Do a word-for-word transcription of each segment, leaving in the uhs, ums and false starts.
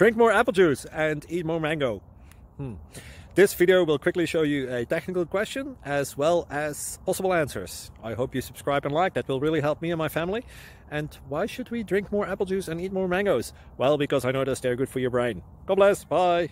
Drink more apple juice and eat more mango. Hmm. This video will quickly show you a technical question as well as possible answers. I hope you subscribe and like, that will really help me and my family. And why should we drink more apple juice and eat more mangoes? Well, because I noticed they're good for your brain. God bless, bye!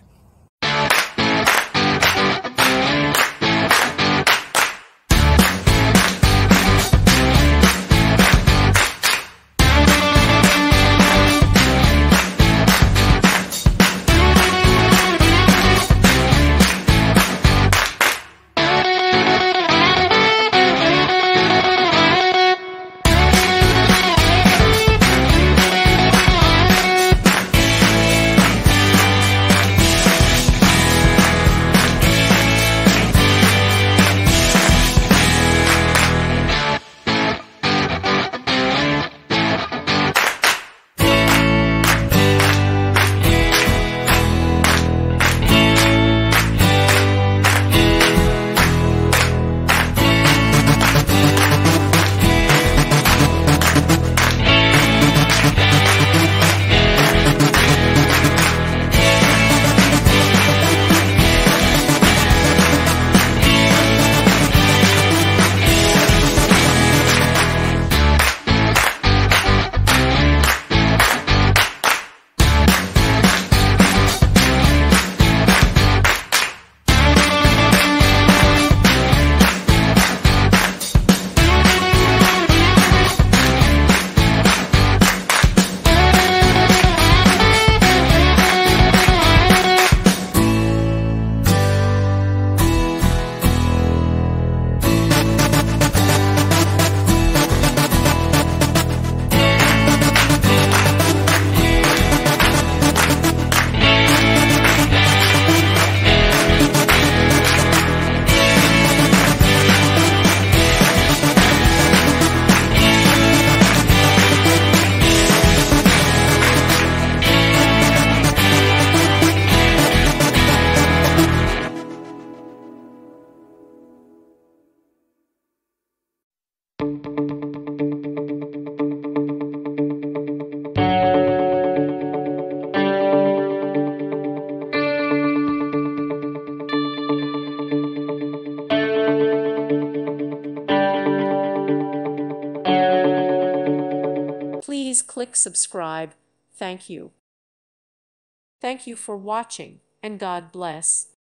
Please click subscribe. Thank you. Thank you for watching, and God bless.